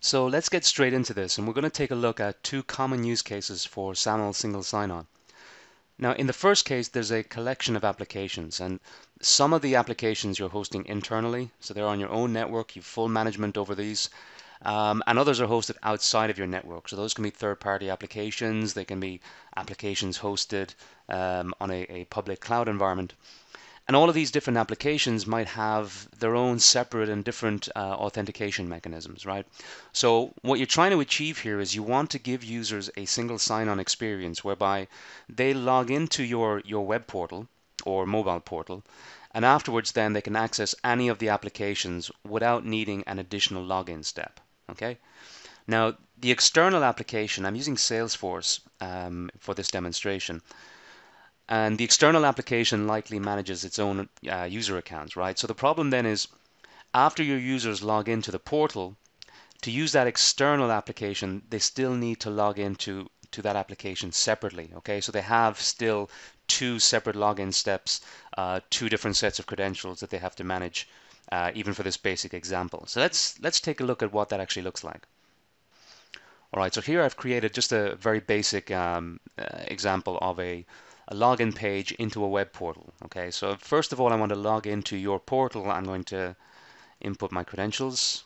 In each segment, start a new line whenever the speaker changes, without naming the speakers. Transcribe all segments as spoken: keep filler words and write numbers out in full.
So let's get straight into this, and we're going to take a look at two common use cases for SAML single sign-on. Now, in the first case, there's a collection of applications, and some of the applications you're hosting internally, so they're on your own network, you've full management over these, um, and others are hosted outside of your network. So those can be third-party applications, they can be applications hosted um, on a, a public cloud environment. And all of these different applications might have their own separate and different uh, authentication mechanisms, right? So what you're trying to achieve here is you want to give users a single sign-on experience whereby they log into your, your web portal or mobile portal, and afterwards then they can access any of the applications without needing an additional login step, okay? Now, the external application, I'm using Salesforce um, for this demonstration. And the external application likely manages its own uh, user accounts, right? So the problem then is after your users log into the portal, to use that external application, they still need to log into to that application separately, okay? So they have still two separate login steps, uh, two different sets of credentials that they have to manage, uh, even for this basic example. So let's let's take a look at what that actually looks like. All right, so here I've created just a very basic um, uh, example of a a login page into a web portal. Okay, so first of all, I want to log into your portal. I'm going to input my credentials.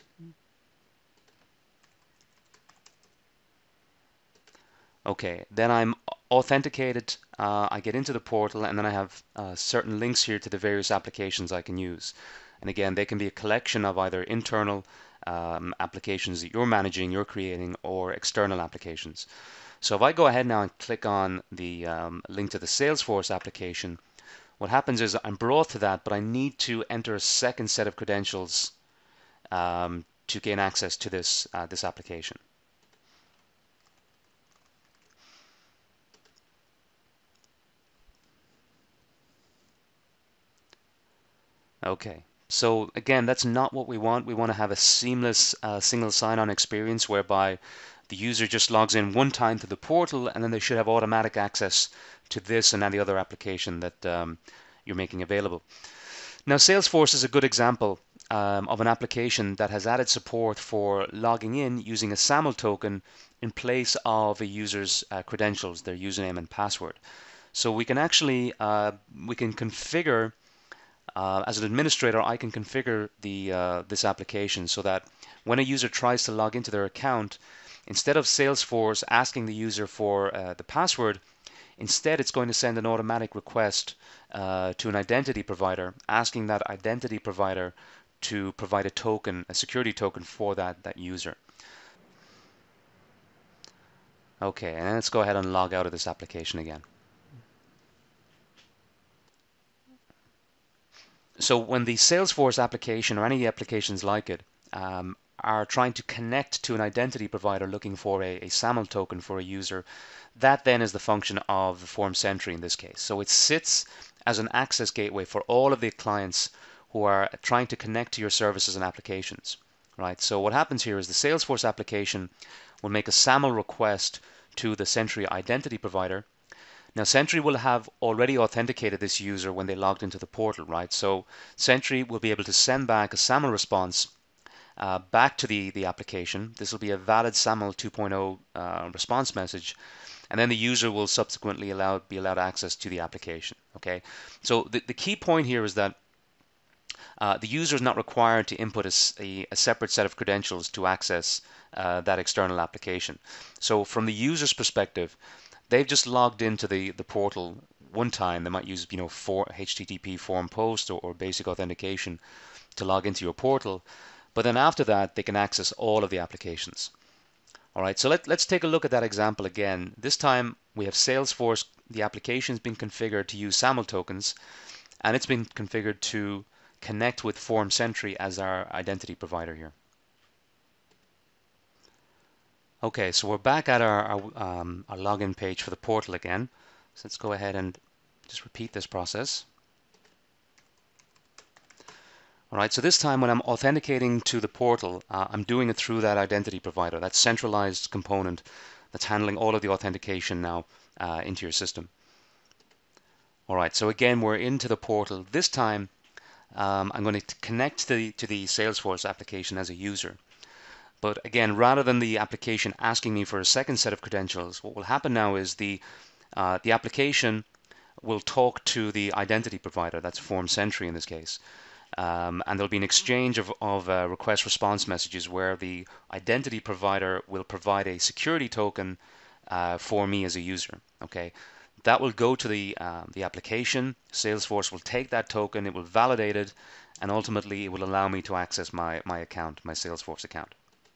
Okay, then I'm authenticated. Uh, I get into the portal, and then I have uh, certain links here to the various applications I can use. And again, they can be a collection of either internal um, applications that you're managing, you're creating, or external applications. So if I go ahead now and click on the um, link to the Salesforce application, what happens is I'm brought to that, but I need to enter a second set of credentials um, to gain access to this uh, this application. Okay, so again, that's not what we want. We want to have a seamless uh, single sign-on experience whereby the user just logs in one time to the portal, and then they should have automatic access to this and any other application that um, you're making available. Now, Salesforce is a good example um, of an application that has added support for logging in using a SAML token in place of a user's uh, credentials, their username and password. So we can actually uh, we can configure uh, as an administrator, I can configure the uh, this application so that when a user tries to log into their account, instead of Salesforce asking the user for uh, the password, instead, it's going to send an automatic request uh, to an identity provider, asking that identity provider to provide a token, a security token for that, that user. Okay, and let's go ahead and log out of this application again. So when the Salesforce application or any applications like it um, are trying to connect to an identity provider looking for a, a SAML token for a user, that then is the function of the Form Sentry in this case. So it sits as an access gateway for all of the clients who are trying to connect to your services and applications. Right. So what happens here is the Salesforce application will make a SAML request to the Sentry identity provider. Now, Sentry will have already authenticated this user when they logged into the portal, right? So Sentry will be able to send back a SAML response uh, back to the, the application. This will be a valid SAML two point oh uh, response message, and then the user will subsequently allow, be allowed access to the application, okay? So the, the key point here is that uh, the user is not required to input a, a, a separate set of credentials to access uh, that external application. So from the user's perspective, they've just logged into the, the portal one time. They might use, you know, for H T T P form post or, or basic authentication to log into your portal. But then after that, they can access all of the applications. All right, so let, let's take a look at that example again. This time we have Salesforce. The application's been configured to use SAML tokens, and it's been configured to connect with Form Sentry as our identity provider here. Okay, so we're back at our, our, um, our login page for the portal again. So let's go ahead and just repeat this process. All right, so this time when I'm authenticating to the portal, uh, I'm doing it through that identity provider, that centralized component that's handling all of the authentication now uh, into your system. All right, so again, we're into the portal. This time, um, I'm going to connect to the, to the Salesforce application as a user. But again, rather than the application asking me for a second set of credentials, what will happen now is the uh, the application will talk to the identity provider, that's Form Sentry in this case, um, and there'll be an exchange of, of uh, request response messages where the identity provider will provide a security token uh, for me as a user. Okay, that will go to the uh, the application. Salesforce will take that token, it will validate it, and ultimately it will allow me to access my my account, my Salesforce account.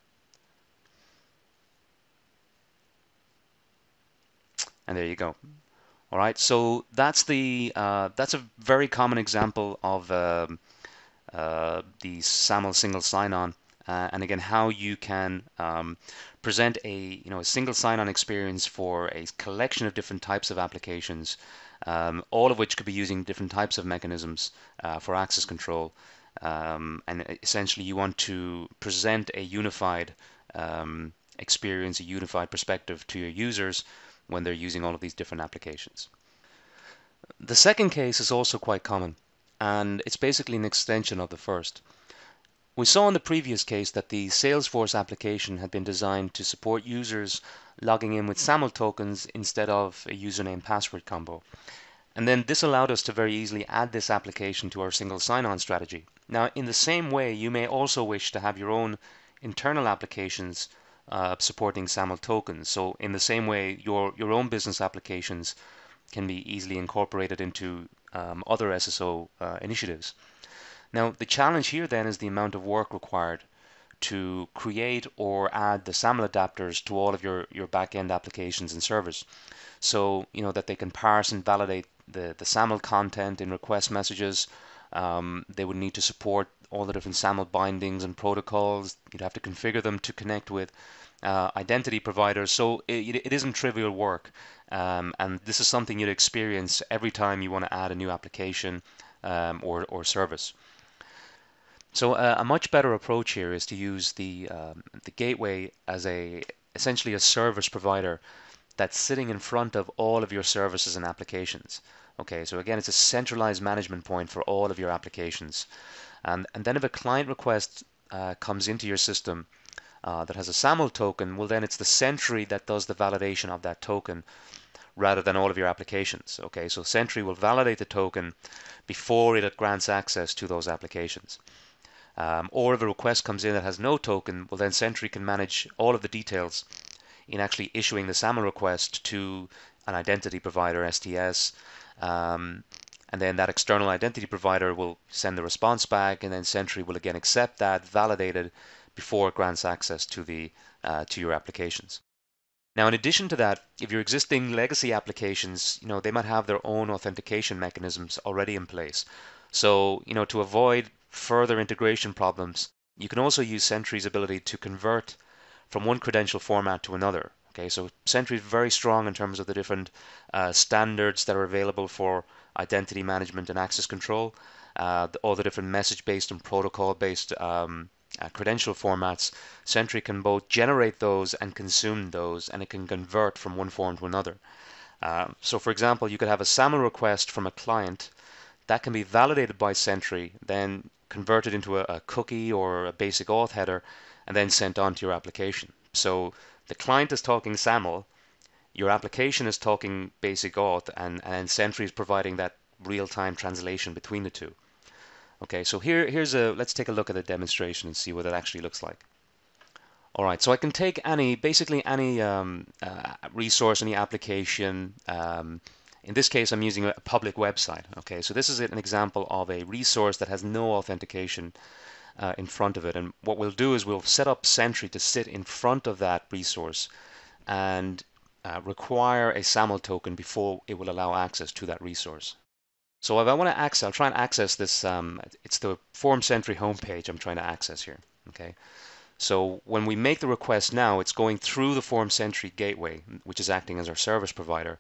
And there you go. All right, so that's the uh, that's a very common example of um, uh, the SAML single sign-on, uh, and again how you can um, present a you know a single sign-on experience for a collection of different types of applications, um, all of which could be using different types of mechanisms uh, for access control, um, and essentially you want to present a unified um, experience, a unified perspective to your users when they're using all of these different applications. The second case is also quite common, and it's basically an extension of the first. We saw in the previous case that the Salesforce application had been designed to support users logging in with SAML tokens instead of a username password combo. And then this allowed us to very easily add this application to our single sign-on strategy. Now, in the same way, you may also wish to have your own internal applications uh, supporting SAML tokens. So in the same way, your, your own business applications can be easily incorporated into um, other S S O uh, initiatives. Now, the challenge here then is the amount of work required to create or add the SAML adapters to all of your, your back-end applications and servers. So, you know, that they can parse and validate the, the SAML content in request messages. Um, they would need to support all the different SAML bindings and protocols. You'd have to configure them to connect with uh, identity providers. So it, it isn't trivial work. Um, and this is something you'd experience every time you want to add a new application um, or, or service. So uh, a much better approach here is to use the um, the gateway as a essentially a service provider that's sitting in front of all of your services and applications. Okay, so again, it's a centralized management point for all of your applications. And, and then if a client request uh, comes into your system uh, that has a SAML token, well then it's the Sentry that does the validation of that token rather than all of your applications. Okay, so Sentry will validate the token before it grants access to those applications. Um, or if a request comes in that has no token, well then Sentry can manage all of the details in actually issuing the SAML request to an identity provider, S T S, um, and then that external identity provider will send the response back, and then Sentry will again accept that, validate it before it grants access to the uh, to your applications. Now, in addition to that, if your existing legacy applications, you know, they might have their own authentication mechanisms already in place. So, you know, to avoid further integration problems, you can also use Sentry's ability to convert from one credential format to another. Okay, so Sentry is very strong in terms of the different uh, standards that are available for identity management and access control, uh, all the different message-based and protocol-based um, uh, credential formats. Sentry can both generate those and consume those, and it can convert from one form to another. Uh, so, for example, you could have a SAML request from a client that can be validated by Sentry, then converted into a, a cookie or a basic auth header, and then sent on to your application. So the client is talking SAML, your application is talking basic auth, and, and Sentry is providing that real-time translation between the two. Okay, so here, here's a, let's take a look at a demonstration and see what it actually looks like. All right, so I can take any, basically any um, uh, resource, any application. Um, in this case, I'm using a public website. Okay, so this is an example of a resource that has no authentication uh, in front of it. And what we'll do is we'll set up Sentry to sit in front of that resource and uh, require a SAML token before it will allow access to that resource. So if I want to access, I'll try and access this. Um, it's the Form Sentry homepage I'm trying to access here. Okay. So when we make the request now, it's going through the Form Sentry gateway, which is acting as our service provider.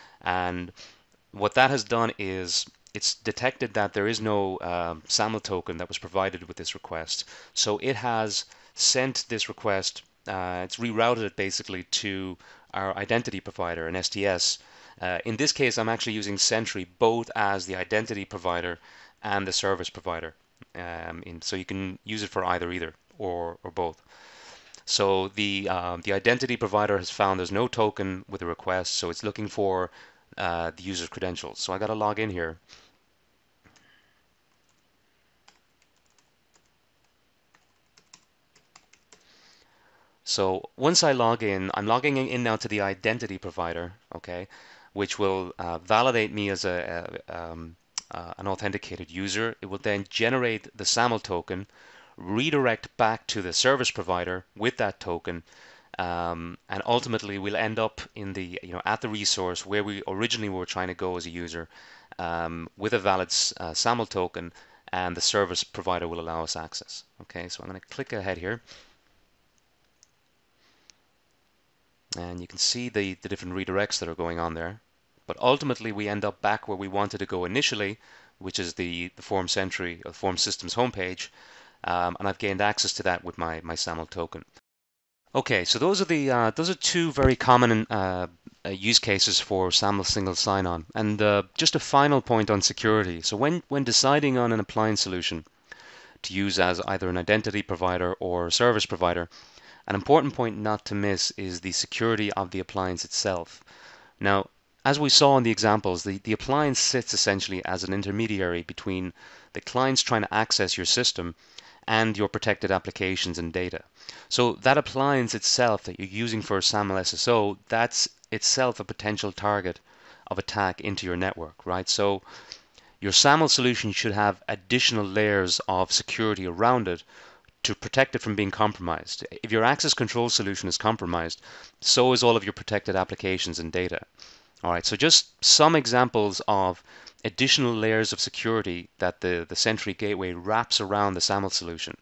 And what that has done is it's detected that there is no uh, SAML token that was provided with this request. So it has sent this request, uh, it's rerouted it basically to our identity provider, an S T S. Uh, in this case, I'm actually using Sentry both as the identity provider and the service provider. Um, in, so you can use it for either either or, or both. So the um, the identity provider has found there's no token with a request, so it's looking for uh, the user's credentials. So I got to log in here. So once I log in, I'm logging in now to the identity provider, okay, which will uh, validate me as a, a um, uh, an authenticated user. It will then generate the SAML token, redirect back to the service provider with that token, um, and ultimately we'll end up in the you know at the resource where we originally were trying to go as a user, um, with a valid uh, SAML token, and the service provider will allow us access. Okay, so I'm going to click ahead here. And you can see the, the different redirects that are going on there. But ultimately, we end up back where we wanted to go initially, which is the, the Form Sentry or Form Systems homepage. Um, and I've gained access to that with my, my SAML token. Okay, so those are the uh, those are two very common uh, uh, use cases for SAML single sign-on. And uh, just a final point on security. So when when deciding on an appliance solution to use as either an identity provider or service provider, an important point not to miss is the security of the appliance itself. Now, as we saw in the examples, the, the appliance sits essentially as an intermediary between the clients trying to access your system and your protected applications and data. So that appliance itself that you're using for a SAML S S O, that's itself a potential target of attack into your network, right? So your SAML solution should have additional layers of security around it to protect it from being compromised. If your access control solution is compromised, so is all of your protected applications and data. All right, so just some examples of additional layers of security that the, the Sentry Gateway wraps around the SAML solution.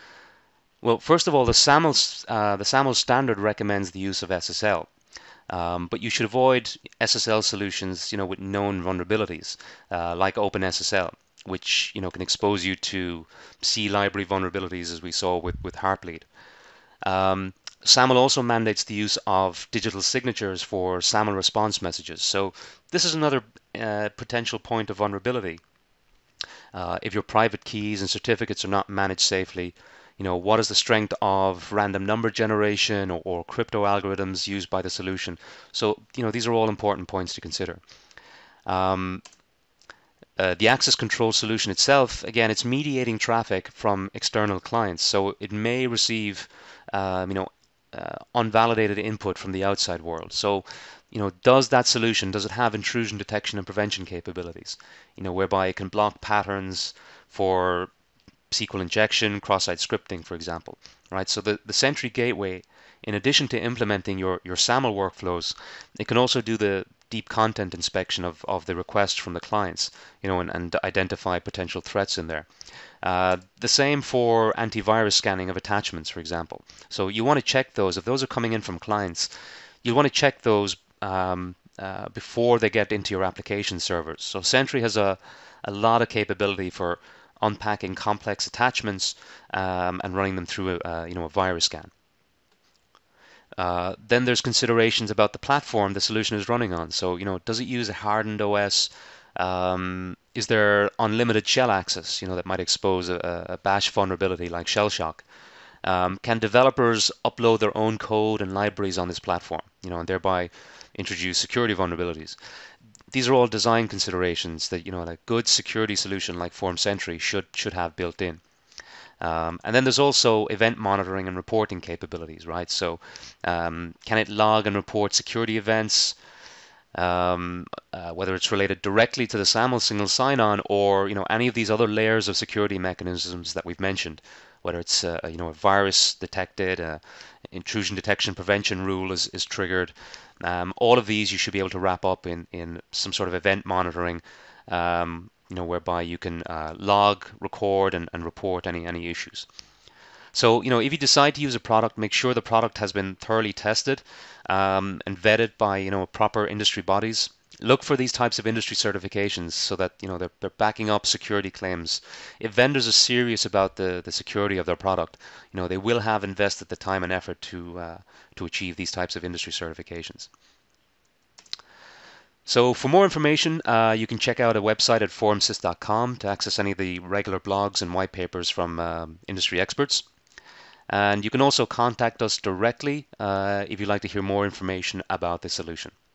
Well, first of all, the SAML, uh, the SAML standard recommends the use of S S L. Um, but you should avoid S S L solutions, you know, with known vulnerabilities, uh, like OpenSSL, which you know can expose you to C library vulnerabilities, as we saw with with Heartbleed. Um, SAML also mandates the use of digital signatures for SAML response messages. So this is another uh, potential point of vulnerability. Uh, if your private keys and certificates are not managed safely, you know, what is the strength of random number generation or, or crypto algorithms used by the solution? So, you know, these are all important points to consider. Um, uh, the access control solution itself, again, it's mediating traffic from external clients. So it may receive, um, you know, uh, unvalidated input from the outside world. So, you know, does that solution, does it have intrusion detection and prevention capabilities? You know, whereby it can block patterns for S Q L injection, cross-site scripting, for example, right? So the, the Sentry Gateway, in addition to implementing your, your SAML workflows, it can also do the deep content inspection of, of the request from the clients, you know, and, and identify potential threats in there. Uh, the same for antivirus scanning of attachments, for example. So you want to check those. If those are coming in from clients, you want to check those um, uh, before they get into your application servers. So Sentry has a, a lot of capability for unpacking complex attachments um, and running them through a, uh, you know, a virus scan. Uh, then there's considerations about the platform the solution is running on. So, you know, does it use a hardened O S? Um, is there unlimited shell access, you know, that might expose a, a bash vulnerability like shell shock? Um, can developers upload their own code and libraries on this platform, you know, and thereby introduce security vulnerabilities? These are all design considerations that, you know, a good security solution like Form Sentry should should have built in. Um, and then there's also event monitoring and reporting capabilities, right? So um, can it log and report security events, um, uh, whether it's related directly to the SAML single sign-on or, you know, any of these other layers of security mechanisms that we've mentioned, whether it's uh, you know, a virus detected, uh, intrusion detection prevention rule is, is triggered. Um, all of these you should be able to wrap up in, in some sort of event monitoring, um, you know, whereby you can uh, log, record, and, and report any any issues. So, you know, if you decide to use a product, make sure the product has been thoroughly tested um, and vetted by, you know, proper industry bodies. Look for these types of industry certifications so that, you know, they're, they're backing up security claims. If vendors are serious about the, the security of their product, you know, they will have invested the time and effort to, uh, to achieve these types of industry certifications. So for more information, uh, you can check out a website at formsys dot com to access any of the regular blogs and white papers from um, industry experts. And you can also contact us directly uh, if you'd like to hear more information about this solution.